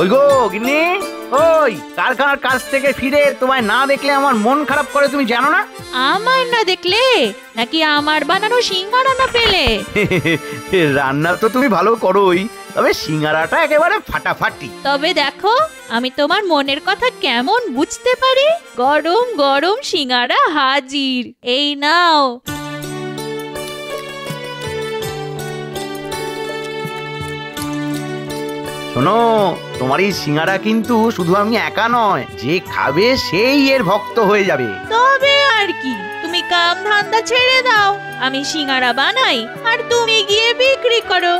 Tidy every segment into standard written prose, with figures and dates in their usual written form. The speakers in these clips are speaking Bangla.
ওই গো গিন্নি, ওই কারখানার কাজ থেকে ফিরে তোমায় না দেখলে আমার মন খারাপ করে, তুমি জানো না? আমার না দেখলে নাকি আমার বানানো সিঙ্গারা না পেলে? রান্না তো তুমি ভালো করোই, তবে সিঙ্গারাটা একেবারে ফাটাফাটি। তবে দেখো আমি তোমার মনের কথা কেমন বুঝতে পারি। গরম গরম সিঙ্গারা হাজির, এই নাও। শোনো, তোমার এই সিঙ্গারা কিন্তু শুধু আমি একা নয়, যে খাবে সেই এর ভক্ত হয়ে যাবে। তবে আর কি, তুমি কাম ধান্দা ছেড়ে দাও, আমি সিঙ্গারা বানাই আর তুমি গিয়ে বিক্রি করো।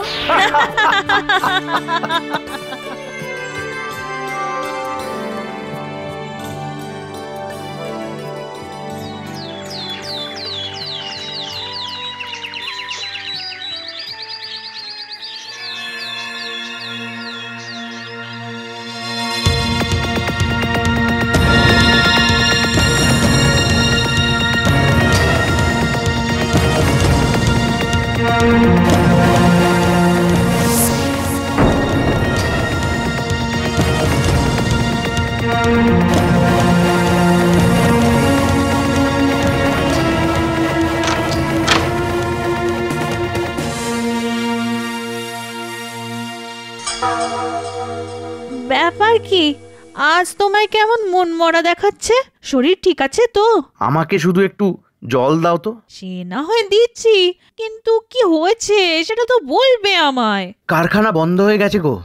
ব্যাপার কি, আজ তোমায় কেমন মন মরা দেখাচ্ছে? শরীর ঠিক আছে তো? আমাকে শুধু একটু জল দাও তো। সে না হয় দিচ্ছি, কিন্তু কি হয়েছে সেটা তো বলবে আমায়। কারখানা বন্ধ হয়ে গেছে গো।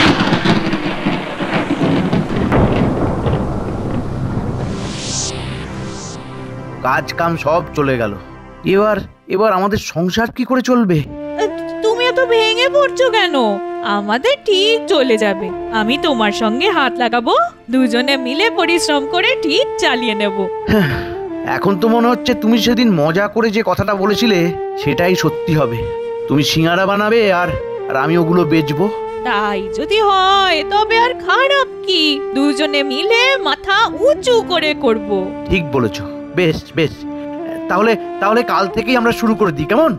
কাজ কাম সব চলে গেল। এবার আমাদের সংসার কি করে চলবে? তুমি এত ভেঙে পড়ছো কেন? আমাদের ঠিক চলে যাবে। আমি তোমার সঙ্গে হাত লাগাবো, দুজনে মিলে পরিশ্রম করে ঠিক চালিয়ে নেব। এখন তো মনে হচ্ছে তুমি সেদিন মজা করে যে কথাটা বলেছিলে সেটাই সত্যি হবে। তুমি সিঙ্গারা বানাবে আর আমি ওগুলো বেচবো। তাই যদি হয় তবে আর খারাপ কি, দুজনে মিলে মাথা উঁচু করে করব। ঠিক বলেছো, বেশ বেশ। তাহলে কাল থেকেই আমরা শুরু করে দিই, কেমন?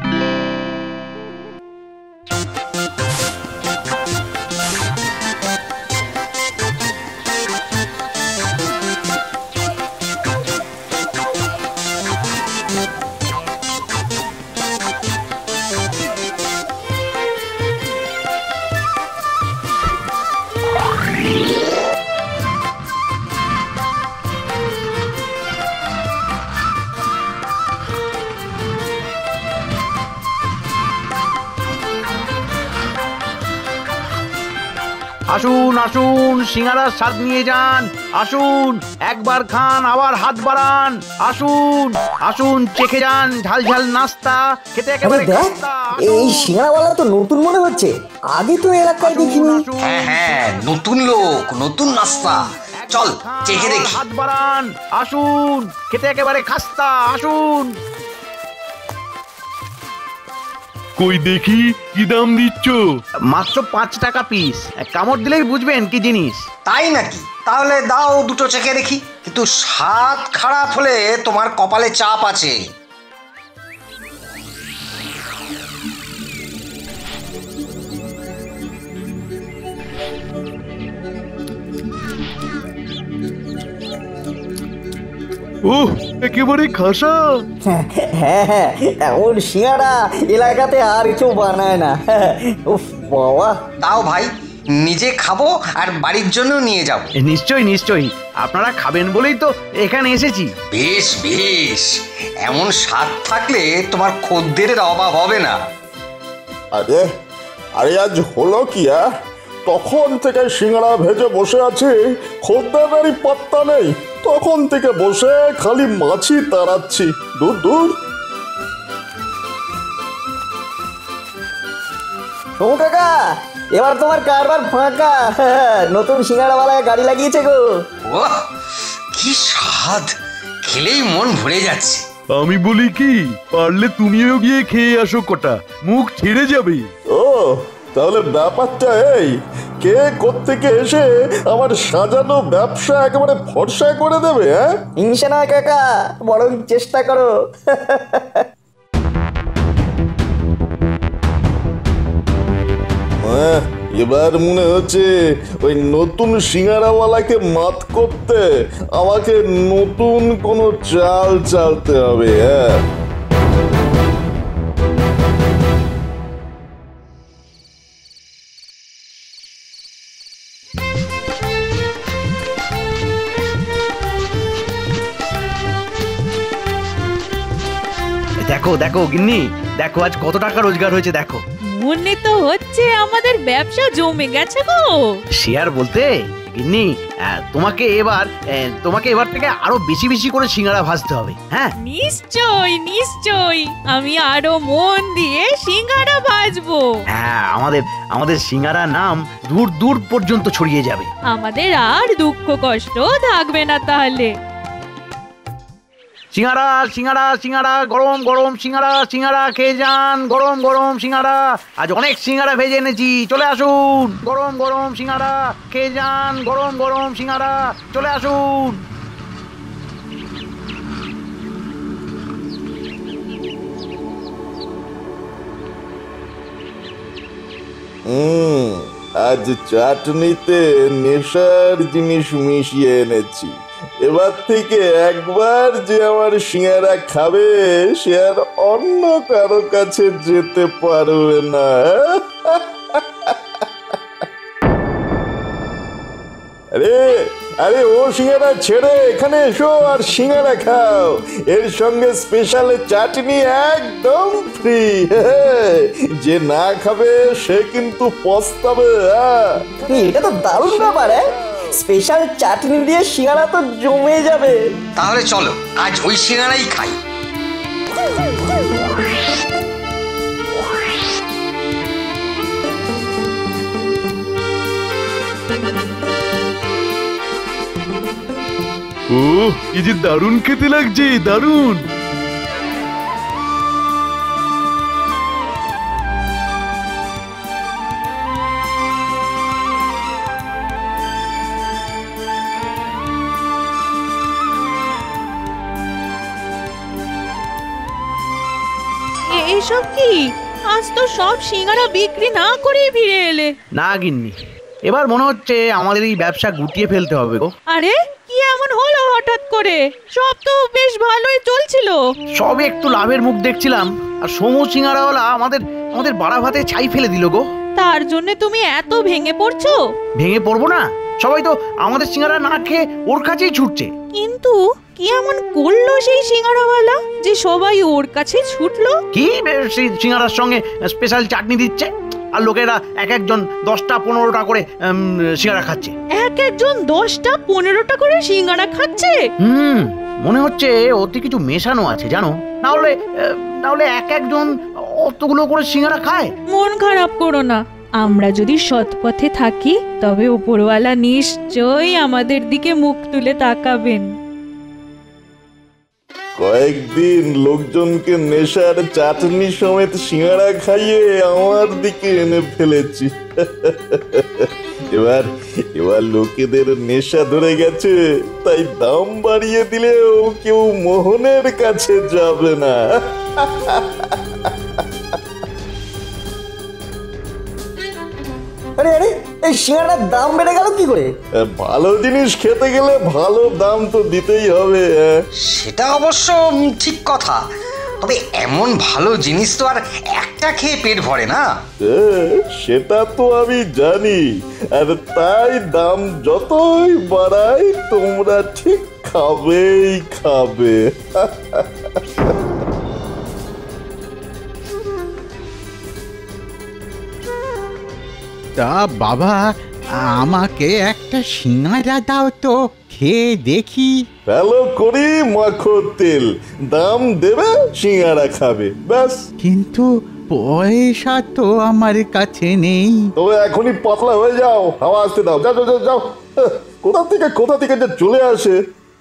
আসুন আসুন, সিঙ্গারার স্বাদ নিয়ে যান। আসুন, একবার খান আবার হাত বাড়ান। আসুন আসুন, চেখে যান ঝাল ঝাল নাস্তা, খেতে একেবারে খাস্তা। এই সিঙ্গারাওয়ালা তো নতুন মনে হচ্ছে, আগে তো এলাকায় দেখিনি। হ্যাঁ, নতুন লোক, নতুন নাস্তা। চল চেখে দেখি। হাত বাড়ান, আসুন, খেতে একেবারে খাস্তা। আসুন। কই দেখি কি দাম দিচ্ছ? মাত্র 5 টাকা পিস। কামড় দিলেই বুঝবেন কি জিনিস। তাই নাকি? তাহলে দাও দুটো চেখে দেখি। কিন্তু স্বাদ খারাপ হলে তোমার কপালে চাপ আছে। ওহ, একেবারে খাসা। হ্যাঁ, এমন সিঙ্গারা এলাকাতে আর কেউ বানায় না। উফ বাবা। দাও ভাই, নিজে খাবো আর বাড়ির জন্য নিয়ে যাবো। নিশ্চয়ই নিশ্চয়ই, আপনারা খাবেন বলেই তো এখানে এসেছি। বেশ বেশ, এমন স্বাদ থাকলে তোমার খদ্দেরের অভাব হবে না। আরে আজ হলো কি? তখন থেকে সিঙ্গারা ভেজে বসে আছি, খদ্দেরেরই পাত্তা নেই। তখন থেকে বসে খালি মাছি তাড়াচ্ছি। দূর দূর। সোমু কাকা, এবার তোমার কারবার ফাঁকা। নতুন সিঙ্গারাওয়ালায় গাড়ি লাগিয়েছে গো। ওহ, কি স্বাদ! খেলেই মন ভরে যাচ্ছে। আমি বলি কি, পারলে তুমিও গিয়ে খেয়ে আসো কটা, মুখ ছেড়ে যাবে। ও, তাহলে ব্যাপারটা এই, কে কোত্থেকে এসে আমার সাজানো ব্যবসা একেবারে ফর্সা করে দেবে। হিংসা নয় কাকা, বরং চেষ্টা করো। এবার মনে হচ্ছে ওই নতুন সিঙ্গারাওয়ালাকে মাত করতে আমাকে নতুন কোনো চাল চালতে হবে। হ্যাঁ, দেখো দেখো গিন্নি, দেখো আজ কত টাকা রোজগার হয়েছে দেখো। মনে তো হচ্ছে আমাদের ব্যবসা জমে গেছে গো। সে আর বলতে গিন্নি, তোমাকে এবার থেকে আরো বেশি বেশি করে সিঙ্গারা ভাজতে হবে। হ্যাঁ নিশ্চয় নিশ্চয়, আমি আরো মন দিয়ে সিঙ্গারা ভাজবো। হ্যাঁ, আমাদের সিঙ্গারা নাম দূর দূর পর্যন্ত ছড়িয়ে যাবে। আমাদের আর দুঃখ কষ্ট থাকবে না তাহলে। সিঙ্গারা সিঙ্গারা সিঙ্গারা, গরম গরম সিঙ্গারা সিঙ্গারা খেয়ে যান, গরম গরম সিঙ্গারা। আজ অনেক সিঙ্গারা ভেজে এনেছি, চলে আসুন। গরম গরম সিঙ্গারা খেয়ে যান, গরম গরম সিঙ্গারা, চলে আসুন। আজ চাটনিতে নেশার জিনিস মিশিয়ে এনেছি। এবার থেকে একবার যে আমার সিঙ্গারা খাবে সে আর অন্য কারো কাছে যেতে পারবে না। আরে ও সিঙ্গারা ছেড়ে এখানে এসো আর সিঙ্গারা খাও, এর সঙ্গে স্পেশাল চাটনি একদম ফ্রি। যে না খাবে সে কিন্তু পস্তাবে। এটা তো দারুণ ব্যাপার। স্পেশাল চাটনি দিয়ে সিঙ্গারা তো জমে যাবে। তাহলে চলো আজ ওই সিঙ্গারাই খাই। ও এই যে দারুণ খেতে লাগছে, দারুণ। এসব কি? আজ তো সব সিঙ্গারা বিক্রি না করে ফিরে এলে। না গিন্নি, এবার মনে হচ্ছে আমাদের এই ব্যবসা গুটিয়ে ফেলতে হবে গো। আরে কি এমন হলো হঠাৎ করে? সব তো বেশ ভালোই চলছিল। সবে একটু লাভের মুখ দেখছিলাম, আর সমু সিঙ্গারাওয়ালা আমাদের বাড়া ভাতে ছাই ফেলে দিল গো। তার জন্য তুমি এত ভেঙে পড়ছো? ভেঙে পড়বো না, সবাই তো আমাদের সিঙ্গারা না খেয়ে ওর কাছেই ছুটছে। কিন্তু কি এমন করলো সেই সিঙ্গারাওয়ালা যে সবাই ওর কাছে ছুটলো? কি সেই সিঙ্গারার সঙ্গে স্পেশাল চাটনি দিচ্ছে, আর লোকেরা এক একজন 10টা 15টা করে সিঙ্গারা খাচ্ছে। এক একজন 10টা 15টা করে সিঙ্গারা খাচ্ছে? মনে হচ্ছে ওতে কিছু মেশানো আছে জানো, না হলে এক একজন অতগুলো করে সিঙ্গারা খায়। মন খারাপ করো না, আমরা যদি সৎ পথে থাকি তবে উপরওয়ালা নিশ্চয়ই আমাদের দিকে মুখ তুলে তাকাবেন। কয়েকদিন লোকজনকে নেশার চাটনি সমেত সিঙ্গারা খাইয়ে আমার দিকে এনে ফেলেছি। এবার লোকেদের নেশা ধরে গেছে, তাই দাম বাড়িয়ে দিলেও কেউ মোহনের কাছে যাবে না। আরে আরে, এই সিঙ্গারার দাম বেড়ে গেল কি করে? ভালো জিনিস খেতে গেলে ভালো দাম তো দিতেই হবে। সেটা অবশ্য ঠিক কথা, তবে এমন ভালো জিনিস তো আর একটা খেয়ে পেট ভরে না। সেটা তো আমি জানি, আর তাই দাম যতই বাড়াই তোমরা ঠিক খাবেই খাবে। তা বাবা, আমাকে একটা সিঙ্গারা দাও তো, খেয়ে দেখি। ভালো করি মাখো তেল, দাম দেবে সিঙ্গারা খাবে, ব্যাস। কিন্তু পয়সা তো আমার কাছে নেই। তবে এখনই পাতলা হয়ে যাও, হাওয়া আসতে দাও, যাও যাও যাও। কোথা থেকে যে চলে আসে।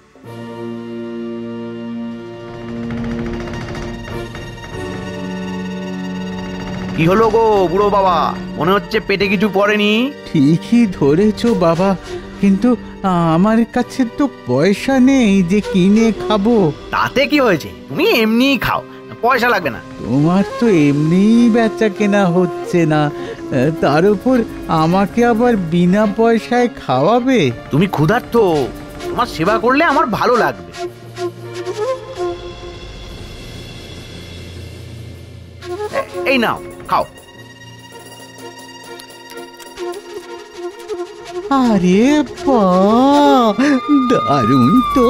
কি হলো গো বুড়ো বাবা, মনে হচ্ছে পেটে কিছু পড়েনি? ঠিকই ধরেছ বাবা, কিন্তু আমার কাছে তো পয়সা নেই যে কিনে খাবো। তাতে কি হয়েছে, তুমি এমনিই খাও, পয়সা লাগবে না। তোমার তো এমনিই বেচা কেনা হচ্ছে না, তার উপর আমাকে আবার বিনা পয়সায় খাওয়াবে? তুমি ক্ষুধার্ত, তোমার সেবা করলে আমার ভালো লাগবে। এই নাও, খাও। আরে বাহ, দারুণ তো।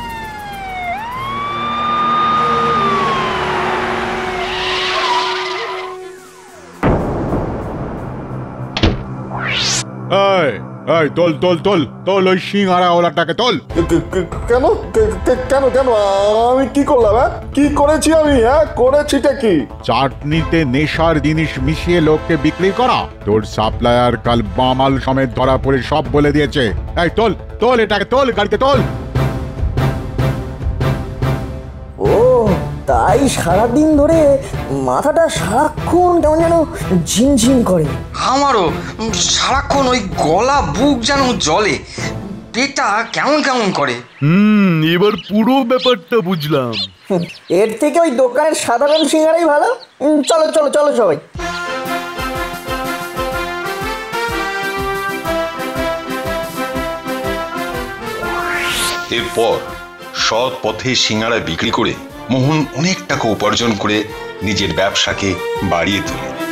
তোল তোল তোল তোল ওই সিঙ্গারা ওলাটাকে তোল। কেন কেন কেন আমি কি করলাম? কি করেছি আমি? করেছিটা কি? চাটনিতে নেশার জিনিস মিশিয়ে লোককে বিক্রি করা। তোর সাপ্লায়ার কাল বামাল সমেত ধরা পড়ে সব বলে দিয়েছে। এই তোল তোল এটাকে তোল, গাড়িতে তোল। ও তাই সারাদিন ধরে মাথাটা সারাক্ষণ কেমন যেন ঝিমঝিম করে। আমারও সারাক্ষণ ওই গলা বুক যেন জ্বলে, পেটটা কেমন কেমন করে। এবার পুরো ব্যাপারটা বুঝলাম। এর থেকে ওই দোকানের সাধারণ সিঙ্গারাই ভালো। চলো চলো চলো সবাই। এরপর সৎ পথে সিঙ্গারা বিক্রি করে মোহন অনেক টাকা উপার্জন করে নিজের ব্যবসাকে বাড়িয়ে তোলে।